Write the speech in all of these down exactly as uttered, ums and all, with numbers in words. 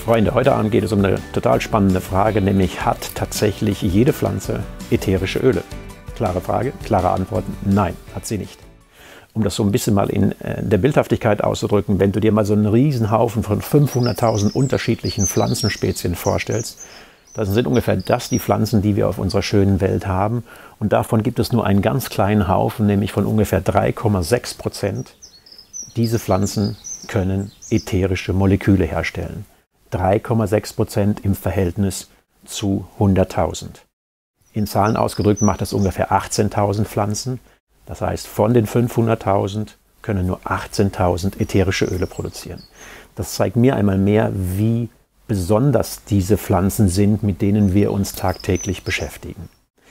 Freunde, heute Abend geht es um eine total spannende Frage, nämlich hat tatsächlich jede Pflanze ätherische Öle? Klare Frage, klare Antwort, nein, hat sie nicht. Um das so ein bisschen mal in der Bildhaftigkeit auszudrücken, wenn du dir mal so einen Riesenhaufen von fünfhunderttausend unterschiedlichen Pflanzenspezien vorstellst, dann sind ungefähr das die Pflanzen, die wir auf unserer schönen Welt haben. Und davon gibt es nur einen ganz kleinen Haufen, nämlich von ungefähr drei Komma sechs Prozent. Diese Pflanzen können ätherische Moleküle herstellen. drei Komma sechs Prozent im Verhältnis zu hunderttausend. In Zahlen ausgedrückt macht das ungefähr achtzehntausend Pflanzen. Das heißt, von den fünfhunderttausend können nur achtzehntausend ätherische Öle produzieren. Das zeigt mir einmal mehr, wie besonders diese Pflanzen sind, mit denen wir uns tagtäglich beschäftigen.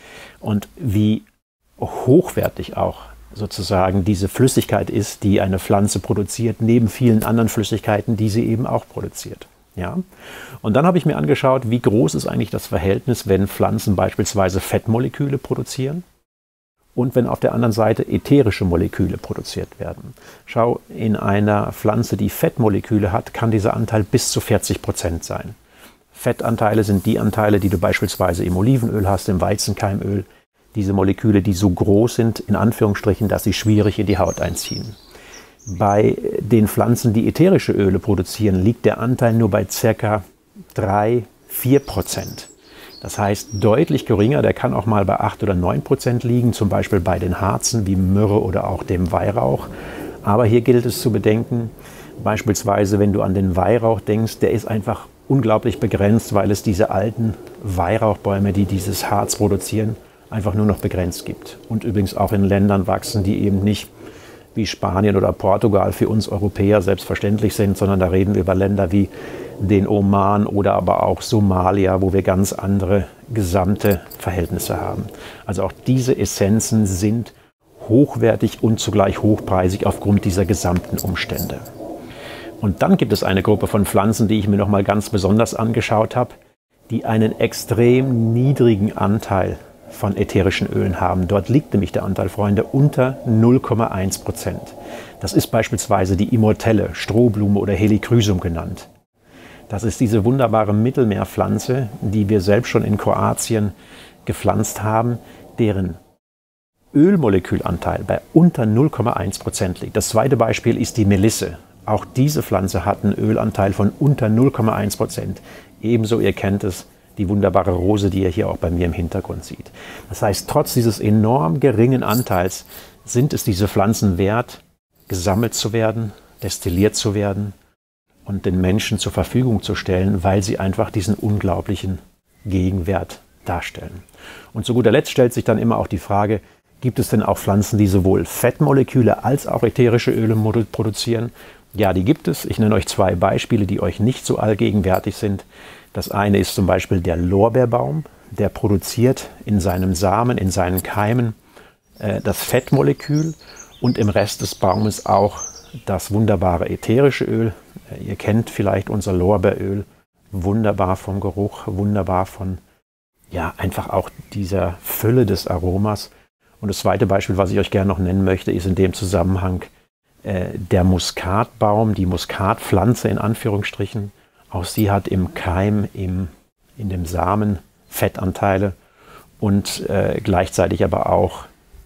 Und wie hochwertig auch sozusagen diese Flüssigkeit ist, die eine Pflanze produziert, neben vielen anderen Flüssigkeiten, die sie eben auch produziert. Ja? Und dann habe ich mir angeschaut, wie groß ist eigentlich das Verhältnis, wenn Pflanzen beispielsweise Fettmoleküle produzieren und wenn auf der anderen Seite ätherische Moleküle produziert werden. Schau, in einer Pflanze, die Fettmoleküle hat, kann dieser Anteil bis zu vierzig Prozent sein. Fettanteile sind die Anteile, die du beispielsweise im Olivenöl hast, im Weizenkeimöl. Diese Moleküle, die so groß sind, in Anführungsstrichen, dass sie schwierig in die Haut einziehen. Bei den Pflanzen, die ätherische Öle produzieren, liegt der Anteil nur bei ca. drei bis vier Prozent. Das heißt deutlich geringer, der kann auch mal bei acht oder neun Prozent liegen, zum Beispiel bei den Harzen wie Myrrhe oder auch dem Weihrauch. Aber hier gilt es zu bedenken, beispielsweise wenn du an den Weihrauch denkst, der ist einfach unglaublich begrenzt, weil es diese alten Weihrauchbäume, die dieses Harz produzieren, einfach nur noch begrenzt gibt. Und übrigens auch in Ländern wachsen, die eben nicht wie Spanien oder Portugal für uns Europäer selbstverständlich sind, sondern da reden wir über Länder wie den Oman oder aber auch Somalia, wo wir ganz andere gesamte Verhältnisse haben. Also auch diese Essenzen sind hochwertig und zugleich hochpreisig aufgrund dieser gesamten Umstände. Und dann gibt es eine Gruppe von Pflanzen, die ich mir noch mal ganz besonders angeschaut habe, die einen extrem niedrigen Anteil von ätherischen Ölen haben. Dort liegt nämlich der Anteil, Freunde, unter null Komma eins Prozent. Das ist beispielsweise die Immortelle, Strohblume oder Helichrysum genannt. Das ist diese wunderbare Mittelmeerpflanze, die wir selbst schon in Kroatien gepflanzt haben, deren Ölmolekülanteil bei unter null Komma eins Prozent liegt. Das zweite Beispiel ist die Melisse. Auch diese Pflanze hat einen Ölanteil von unter null Komma eins Prozent. Ebenso, ihr kennt es, die wunderbare Rose, die ihr hier auch bei mir im Hintergrund seht. Das heißt, trotz dieses enorm geringen Anteils sind es diese Pflanzen wert, gesammelt zu werden, destilliert zu werden und den Menschen zur Verfügung zu stellen, weil sie einfach diesen unglaublichen Gegenwert darstellen. Und zu guter Letzt stellt sich dann immer auch die Frage, gibt es denn auch Pflanzen, die sowohl Fettmoleküle als auch ätherische Öle produzieren? Ja, die gibt es. Ich nenne euch zwei Beispiele, die euch nicht so allgegenwärtig sind. Das eine ist zum Beispiel der Lorbeerbaum, der produziert in seinem Samen, in seinen Keimen äh, das Fettmolekül und im Rest des Baumes auch das wunderbare ätherische Öl. Äh, ihr kennt vielleicht unser Lorbeeröl, wunderbar vom Geruch, wunderbar von, ja, einfach auch dieser Fülle des Aromas. Und das zweite Beispiel, was ich euch gerne noch nennen möchte, ist in dem Zusammenhang äh, der Muskatbaum, die Muskatpflanze in Anführungsstrichen. Auch sie hat im Keim, im, in dem Samen Fettanteile und äh, gleichzeitig aber auch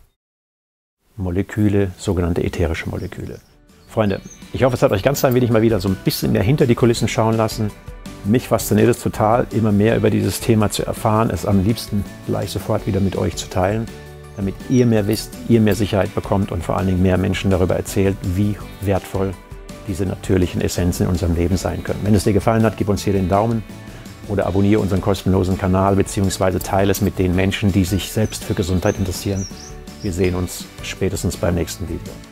Moleküle, sogenannte ätherische Moleküle. Freunde, ich hoffe, es hat euch ganz ein wenig mal wieder so ein bisschen mehr hinter die Kulissen schauen lassen. Mich fasziniert es total, immer mehr über dieses Thema zu erfahren, es am liebsten gleich sofort wieder mit euch zu teilen, damit ihr mehr wisst, ihr mehr Sicherheit bekommt und vor allen Dingen mehr Menschen darüber erzählt, wie wertvoll diese natürlichen Essenzen in unserem Leben sein können. Wenn es dir gefallen hat, gib uns hier den Daumen oder abonniere unseren kostenlosen Kanal bzw. teile es mit den Menschen, die sich selbst für Gesundheit interessieren. Wir sehen uns spätestens beim nächsten Video.